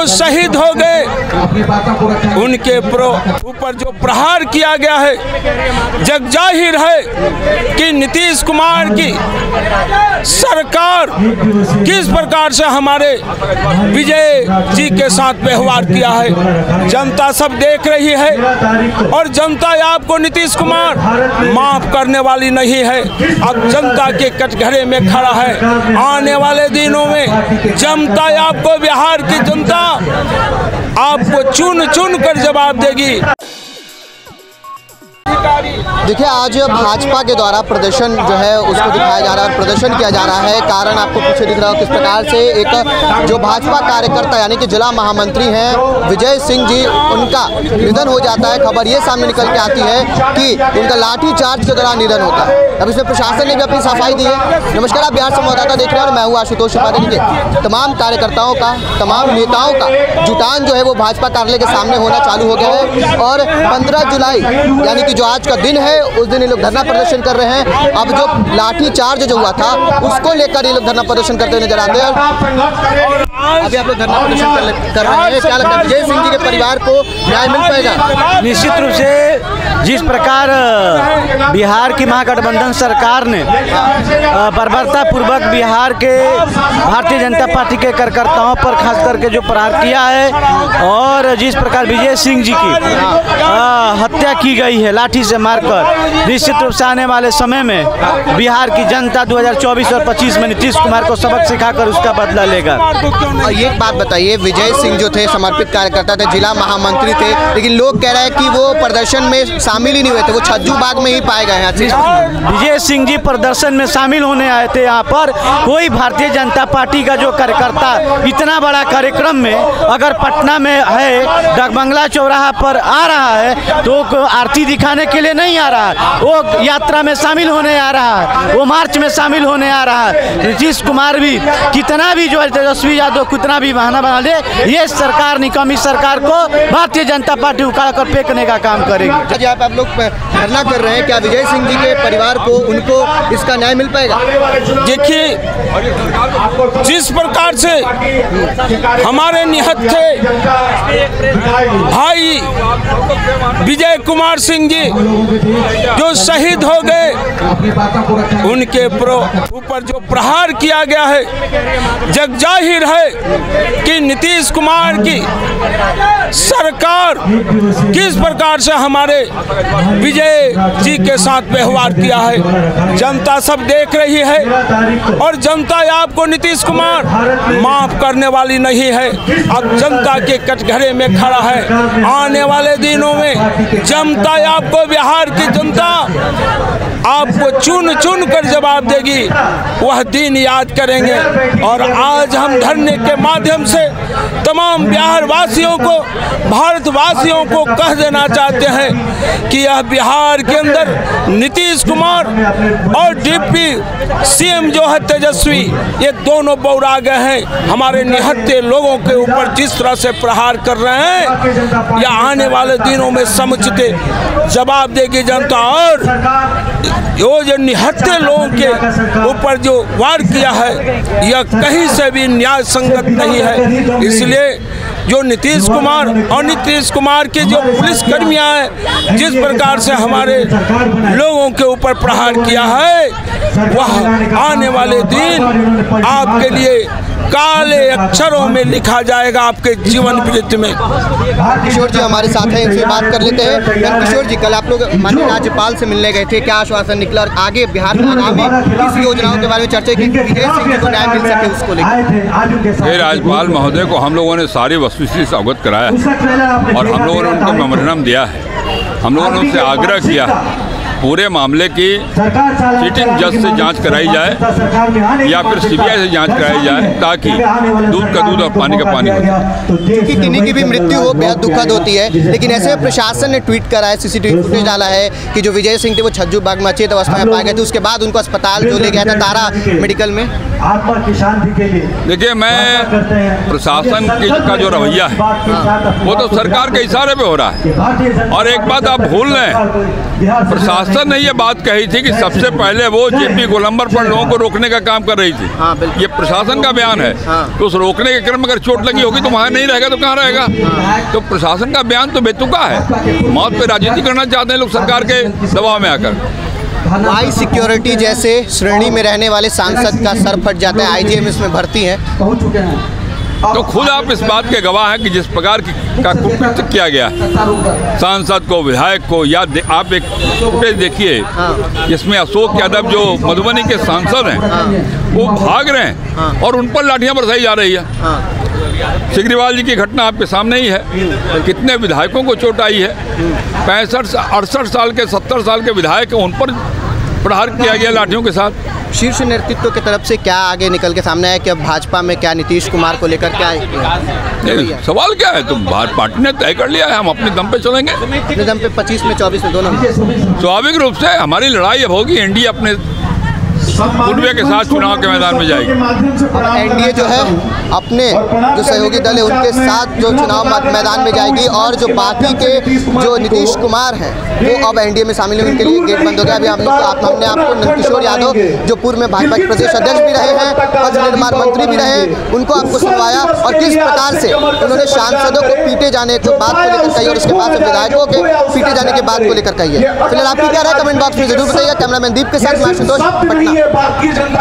जो शहीद हो गए उनके ऊपर जो प्रहार किया गया है, जग जाहिर है कि नीतीश कुमार की सरकार किस प्रकार से हमारे विजय जी के साथ व्यवहार किया है। जनता सब देख रही है और जनता आपको नीतीश कुमार माफ करने वाली नहीं है। अब जनता के कटघरे में खड़ा है। आने वाले दिनों में जनता आपको, बिहार की जनता आपको चुन चुन कर जवाब देगी। देखिए, आज भाजपा के द्वारा प्रदर्शन जो है उसको दिखाया जा रहा है, प्रदर्शन किया जा रहा है। कारण आपको पीछे दिख रहा हो किस प्रकार से एक जो भाजपा कार्यकर्ता यानी कि जिला महामंत्री हैं विजय सिंह जी, उनका निधन हो जाता है। खबर ये सामने निकल के आती है कि उनका लाठी चार्ज के दौरान निधन होता है। अब इसमें प्रशासन ने भी अपनी सफाई दी है। नमस्कार, आप बिहार संवाददाता देख रहे हैं और मैं हूँ आशुतोष त्रिपाठी। तमाम कार्यकर्ताओं का, तमाम नेताओं का जुटान जो है वो भाजपा कार्यालय के सामने होना चालू हो गया है और 15 जुलाई यानी कि जो आज का दिन है उस दिन ये लोग धरना प्रदर्शन कर रहे हैं। अब जो लाठी चार्ज जो हुआ था उसको लेकर ये लोग धरना प्रदर्शन करते हुए नजर आते हैं। अभी आप लोग धरना प्रदर्शन कर रहे हैं, क्या लगता है विजय सिंह जी के परिवार को न्याय मिल पाएगा? निश्चित रूप से जिस प्रकार बिहार की महागठबंधन सरकार ने बर्बरता पूर्वक बिहार के भारतीय जनता पार्टी के कार्यकर्ताओं पर खास करके जो प्रहार किया है और जिस प्रकार विजय सिंह जी की हत्या की गई है लाठी से मारकर, निश्चित रूप से आने वाले समय में बिहार की जनता 2024 और 25 में नीतीश कुमार को सबक सिखाकर उसका बदला लेगा। और ये बात बताइए, विजय सिंह जो थे समर्पित कार्यकर्ता थे, जिला महामंत्री थे, लेकिन लोग कह रहे हैं कि वो प्रदर्शन में शामिल ही नहीं हुए थे, वो छज्जू बाग में ही पाए गए हैं। विजय सिंह जी प्रदर्शन में शामिल होने आए थे। यहाँ पर कोई भारतीय जनता पार्टी का जो कार्यकर्ता इतना बड़ा कार्यक्रम में अगर पटना में है, डाकबंगला चौराहा पर आ रहा है तो आरती दिखाने के लिए नहीं आ रहा है, वो यात्रा में शामिल होने आ रहा है, वो मार्च में शामिल होने आ रहा है। नीतीश कुमार भी कितना भी जो है तेजस्वी यादव कितना भी बहाना बना दे, ये सरकार निकम्मी सरकार को भारतीय जनता पार्टी उखाड़ कर फेंकने का काम करेगी। आप लोग धरना कर रहे हैं, क्या विजय सिंह जी के परिवार को उनको इसका न्याय मिल पाएगा? देखिए, जिस प्रकार से हमारे निहत्थे भाई विजय कुमार सिंह जी जो शहीद हो गए उनके ऊपर जो प्रहार किया गया है, जग जाहिर है कि नीतीश कुमार की सरकार किस प्रकार से हमारे विजय जी के साथ व्यवहार किया है। जनता सब देख रही है और जनता आपको नीतीश कुमार माफ करने वाली नहीं है। अब जनता के कटघरे में खड़ा है। आने वाले दिनों में जनता आपको, बिहार की जनता आपको चुन चुन कर जवाब देगी। वह दिन याद करेंगे और आज हम धरने के माध्यम से तमाम बिहार वासियों को, भारतवासियों को कह देना चाहते हैं कि यह बिहार के अंदर नीतीश कुमार और डिप्टी सीएम जो है तेजस्वी, ये दोनों बौरा गए हैं। हमारे निहत्थे लोगों के ऊपर जिस तरह से प्रहार कर रहे हैं, या आने वाले दिनों में समुचित जवाब देगी जनता। और जो निहत्थे लोगों के ऊपर जो वार किया है यह कहीं से भी न्याय संगत नहीं है। इसलिए जो नीतीश कुमार और नीतीश कुमार के जो पुलिस कर्मियां हैं, जिस प्रकार से हमारे लोगों के ऊपर प्रहार किया है, वह आने वाले दिन आपके लिए काले अक्षरों में लिखा जाएगा आपके जीवन वृत्त में। किशोर जी हमारे साथ हैं, इनसे बात कर लेते हैं। किशोर जी, कल आप लोग माननीय राज्यपाल से मिलने गए थे, क्या आश्वासन निकला और आगे बिहार में आगामी किस योजनाओं के बारे में चर्चा की विजय सिंह को न्याय मिल सके उसको लेकर? राज्यपाल महोदय को हम लोगों ने सारी वस्तुस्थिति से अवगत कराया और हम लोगों ने उनको मेमोरेंडम दिया है। हम लोगों ने उनसे आग्रह किया पूरे मामले की सिटिंग जज से जांच कराई जाए या फिर सीबीआई से जांच कराई जाए, ताकि दूध का दूध और पानी का पानी हो जाए। क्योंकि किन्हीं की भी मृत्यु हो बेहद दुखद होती है, लेकिन ऐसे प्रशासन ने ट्वीट करा है, सीसीटीवी फुटेज डाला है कि जो विजय सिंह थे वो छज्जू बाग में अचेत अवस्था में पाए गए थे। उसके बाद उनको अस्पताल जो ले गया था तारा मेडिकल में। आत्मा की शांति के लिए। देखिए, मैं प्रशासन का जो रवैया है वो तो सरकार के इशारे पे हो रहा है। और एक बात आप भूल रहे हैं, प्रशासन ने ये बात कही थी कि सबसे पहले वो जेपी गोलंबर पर लोगों को रोकने का काम कर रही थी। ये प्रशासन का बयान है। तो उस रोकने के क्रम में अगर चोट लगी होगी तो वहाँ नहीं रहेगा तो कहाँ रहेगा? तो प्रशासन का बयान तो बेतुका है। मौत पे राजनीति करना चाहते हैं लोग सरकार के दबाव में आकर। हाई सिक्योरिटी जैसे श्रेणी में रहने वाले सांसद का सर फट जाता है, IGM इसमें भर्ती है। तो खुद आप इस बात के गवाह हैं कि जिस प्रकार का कुकृत्य किया गया सांसद को, विधायक को, या आप एक फुटेज देखिए जिसमें अशोक यादव जो मधुबनी के सांसद हैं वो भाग रहे हैं और उन पर लाठियां बरसाई जा रही है। सिग्रीवाल जी की घटना आपके सामने ही है। कितने विधायकों को चोट आई है। 65 68 साल के 70 साल के विधायक उन पर प्रहार किया गया लाठियों के साथ। शीर्ष नेतृत्व की तरफ से क्या आगे निकल के सामने आया कि अब भाजपा में क्या नीतीश कुमार को लेकर क्या है? सवाल क्या है? तो भारत पार्टी ने तय कर लिया है, हम अपने दम पे चलेंगे। अपने दम पे 25 में 24 में दोनों। स्वाभाविक रूप से हमारी लड़ाई अब होगी, एनडीए अपने पूर्वे के साथ चुनाव के मैदान में जाएगी। एनडीए जो है अपने जो सहयोगी दल है उनके साथ जो चुनाव मैदान में जाएगी, और जो बाकी के जो नीतीश कुमार हैं वो अब एनडीए में शामिल होने के लिए गेट बंद हो गया। अभी हमने आपको नंदकिशोर यादव जो पूर्व में भाजपा के प्रदेश अध्यक्ष भी रहे हैं, पथ निर्माण मंत्री भी रहे, उनको आपको सुनवाया और किस प्रकार से उन्होंने सांसदों को पीटे जाने की बात को लेकर कही और उसके बाद विधायकों के पीटे जाने की बात को लेकर कही है। फिलहाल आपकी क्या राय कमेंट बॉक्स में जरूर बताइए। कैमरामैन दीप के साथ मैं आशुतोष, पटना।